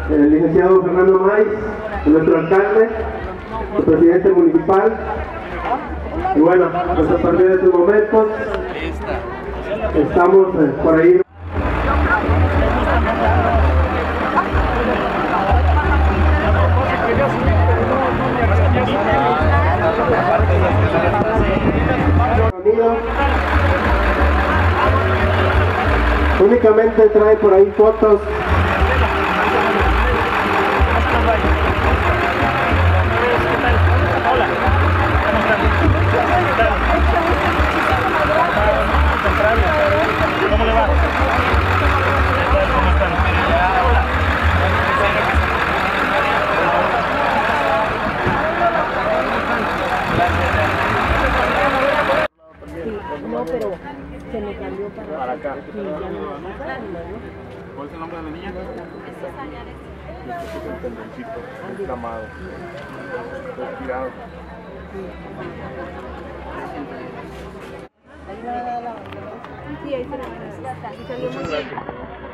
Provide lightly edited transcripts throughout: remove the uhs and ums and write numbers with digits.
el licenciado Fernando Maiz, nuestro alcalde, el presidente municipal. Y bueno, pues a partir de estos momentos estamos por ahí. Únicamente trae por ahí fotos. ¿Cómo le va? ¿Cómo están? No, pero se me cambió para acá. Y ya no más grande, ¿no? ¿Cuál es el nombre de la niña? El tendoncito, inflamado. Está tirado. Sí, ahí se lo y salió muy bien.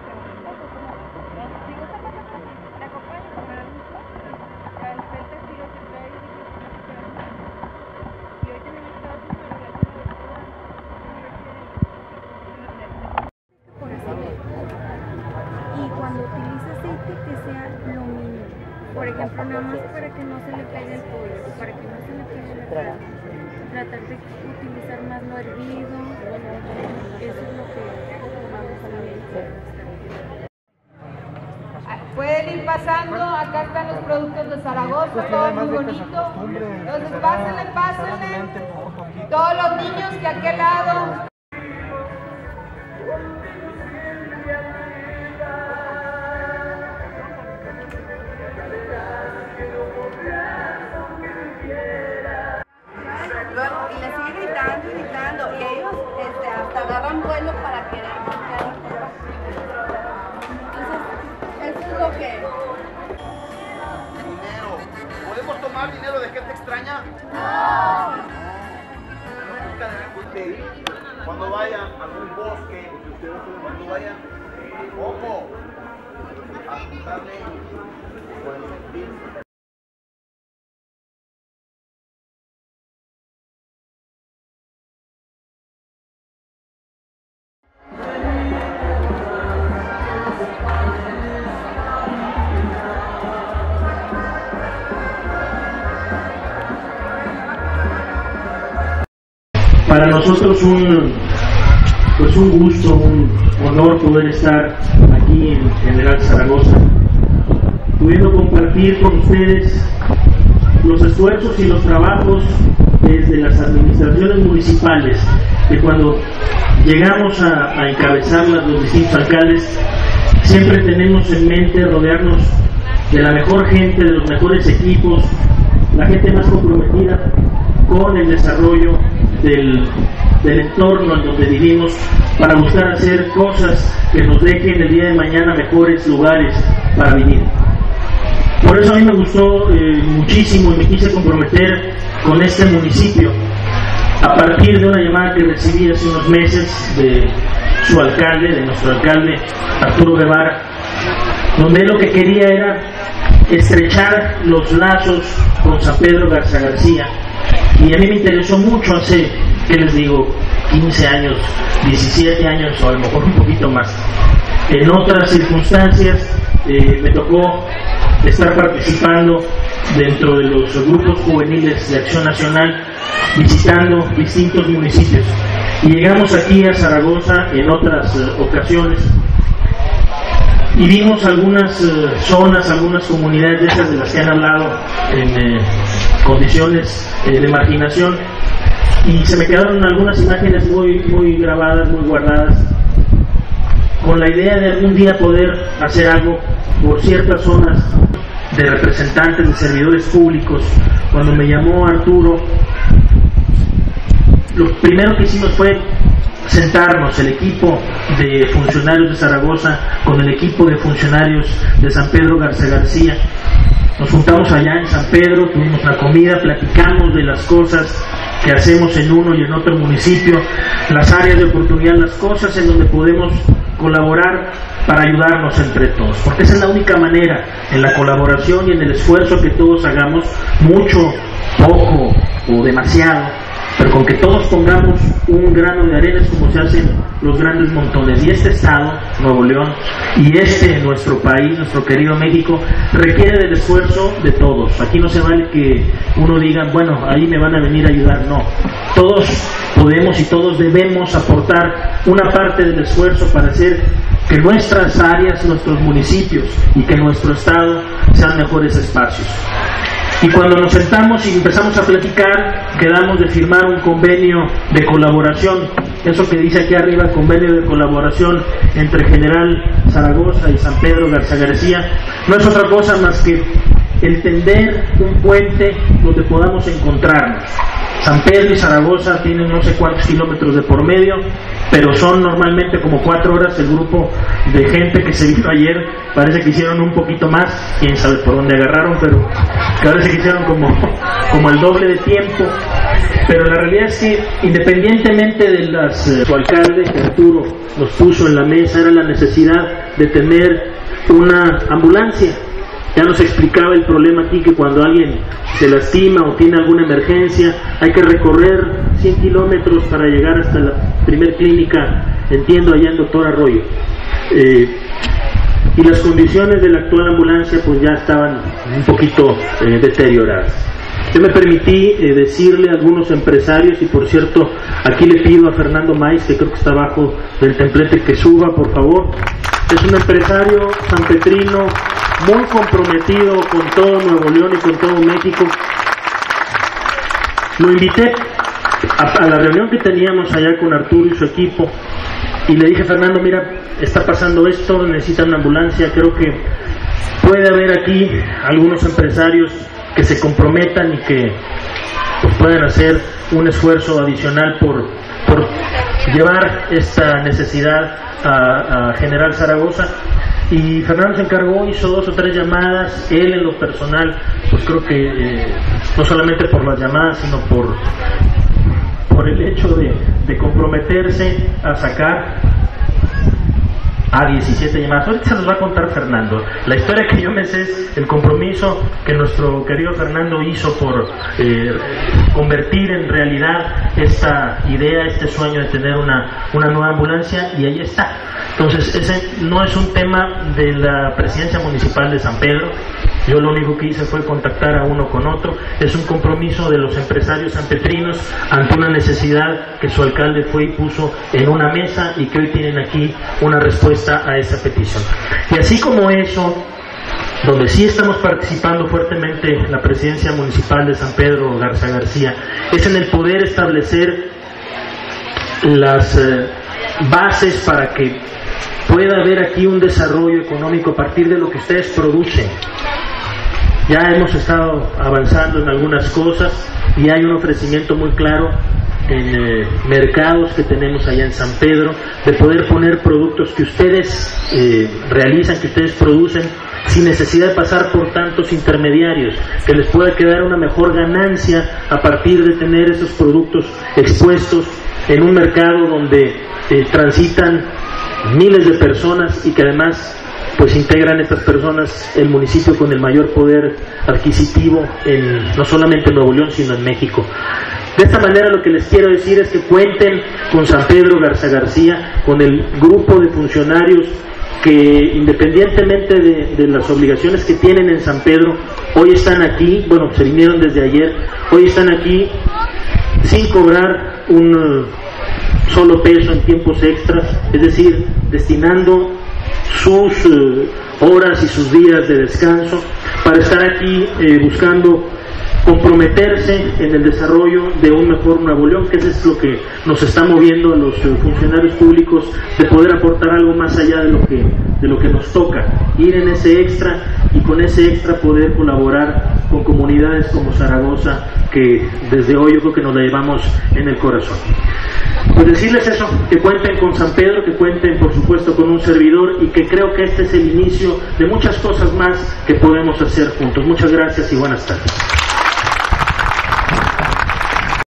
Y cuando utiliza aceite que sea lo mínimo, por ejemplo, nada más para que no se le pegue el pollo, para que no se le pegue la carne, tratar de utilizar más lo hervido, eso es lo que vamos a ver. Pueden ir pasando, acá están los productos de Zaragoza, todo muy bonito. Entonces pásenle, todos los niños que a aquel lado. Y le sigue gritando, y ellos hasta agarran vuelo para querer voltear. Entonces, eso es lo que... Dinero. ¿Podemos tomar dinero de gente extraña? Nunca deben pedir. Cuando vayan a algún bosque, cuando vayan, ojo, a juntarle con el sentir. Para nosotros un gusto, un honor poder estar aquí en General Zaragoza, pudiendo compartir con ustedes los esfuerzos y los trabajos desde las administraciones municipales, que cuando llegamos a encabezarlas los distintos alcaldes, siempre tenemos en mente rodearnos de la mejor gente, de los mejores equipos, la gente más comprometida con el desarrollo del entorno en donde vivimos, para buscar hacer cosas que nos dejen el día de mañana mejores lugares para vivir. Por eso a mí me gustó muchísimo y me quise comprometer con este municipio a partir de una llamada que recibí hace unos meses de su alcalde, de nuestro alcalde Arturo Guevara, donde él lo que quería era estrechar los lazos con San Pedro Garza García. Y a mí me interesó mucho hace, ¿qué les digo?, 15 años, 17 años o a lo mejor un poquito más. En otras circunstancias me tocó estar participando dentro de los grupos juveniles de Acción Nacional, visitando distintos municipios. Y llegamos aquí a Zaragoza en otras ocasiones y vimos algunas zonas, algunas comunidades de esas de las que han hablado en condiciones de marginación, y se me quedaron algunas imágenes muy grabadas, muy guardadas, con la idea de algún día poder hacer algo por ciertas zonas de representantes, de servidores públicos. Cuando me llamó Arturo, lo primero que hicimos fue sentarnos, el equipo de funcionarios de Zaragoza con el equipo de funcionarios de San Pedro Garza García. Nos juntamos allá en San Pedro, tuvimos la comida, platicamos de las cosas que hacemos en uno y en otro municipio, las áreas de oportunidad, las cosas en donde podemos colaborar para ayudarnos entre todos, porque esa es la única manera, en la colaboración y en el esfuerzo que todos hagamos, mucho, poco o demasiado, pero con que todos pongamos un grano de arena es como se hacen los grandes montones. Y este estado, Nuevo León, y nuestro país, nuestro querido México, requiere del esfuerzo de todos. Aquí no se vale que uno diga, bueno, ahí me van a venir a ayudar. No, todos podemos y todos debemos aportar una parte del esfuerzo para hacer que nuestras áreas, nuestros municipios y que nuestro estado sean mejores espacios. Y cuando nos sentamos y empezamos a platicar, quedamos de firmar un convenio de colaboración. Eso que dice aquí arriba, convenio de colaboración entre General Zaragoza y San Pedro Garza García, no es otra cosa más que el tender un puente donde podamos encontrarnos. San Pedro y Zaragoza tienen no sé cuántos kilómetros de por medio, pero son normalmente como 4 horas. El grupo de gente que se vino ayer parece que hicieron un poquito más, quién sabe por dónde agarraron, pero parece que hicieron como el doble de tiempo. Pero la realidad es que independientemente de su alcalde, que Arturo nos puso en la mesa, era la necesidad de tener una ambulancia. Ya nos explicaba el problema aquí, que cuando alguien se lastima o tiene alguna emergencia, hay que recorrer 100 kilómetros para llegar hasta la primer clínica, entiendo, allá en Doctor Arroyo. Y las condiciones de la actual ambulancia pues ya estaban un poquito deterioradas. Yo me permití decirle a algunos empresarios, y por cierto, aquí le pido a Fernando Maiz, que creo que está abajo del templete, que suba, por favor. Es un empresario sanpetrino muy comprometido con todo Nuevo León y con todo México. Lo invité a la reunión que teníamos allá con Arturo y su equipo, y le dije, Fernando, mira, está pasando esto, necesitan una ambulancia, creo que puede haber aquí algunos empresarios que se comprometan y que pues, puedan hacer un esfuerzo adicional por llevar esta necesidad a General Zaragoza. Y Fernando se encargó, hizo 2 o 3 llamadas, él en lo personal, pues creo que no solamente por las llamadas, sino por el hecho de comprometerse a sacar a 17 llamadas. Ahorita se nos va a contar Fernando. La historia que yo me sé es el compromiso que nuestro querido Fernando hizo por convertir en realidad esta idea, este sueño de tener una nueva ambulancia, y ahí está. Entonces, ese no es un tema de la presidencia municipal de San Pedro. Yo lo único que hice fue contactar a uno con otro. Es un compromiso de los empresarios sanpetrinos ante una necesidad que su alcalde fue y puso en una mesa, y que hoy tienen aquí una respuesta a esa petición. Y así como eso, donde sí estamos participando fuertemente la presidencia municipal de San Pedro Garza García, es en el poder establecer las bases para que pueda haber aquí un desarrollo económico a partir de lo que ustedes producen. Ya hemos estado avanzando en algunas cosas y hay un ofrecimiento muy claro en mercados que tenemos allá en San Pedro, de poder poner productos que ustedes realizan, que ustedes producen, sin necesidad de pasar por tantos intermediarios, que les pueda quedar una mejor ganancia a partir de tener esos productos expuestos en un mercado donde transitan miles de personas, y que además pues integran estas personas el municipio con el mayor poder adquisitivo no solamente en Nuevo León, sino en México. De esta manera, lo que les quiero decir es que cuenten con San Pedro Garza García, con el grupo de funcionarios que, independientemente de las obligaciones que tienen en San Pedro, hoy están aquí, bueno, se vinieron desde ayer, hoy están aquí sin cobrar un solo peso en tiempos extras, es decir, destinando sus horas y sus días de descanso para estar aquí buscando comprometerse en el desarrollo de un mejor Nuevo León, que eso es lo que nos está moviendo a los funcionarios públicos, de poder aportar algo más allá de lo que nos toca, ir en ese extra, y con ese extra poder colaborar con comunidades como Zaragoza, que desde hoy yo creo que nos la llevamos en el corazón. Pues decirles eso, que cuenten con San Pedro, que cuenten por supuesto con un servidor, y que creo que este es el inicio de muchas cosas más que podemos hacer juntos. Muchas gracias y buenas tardes.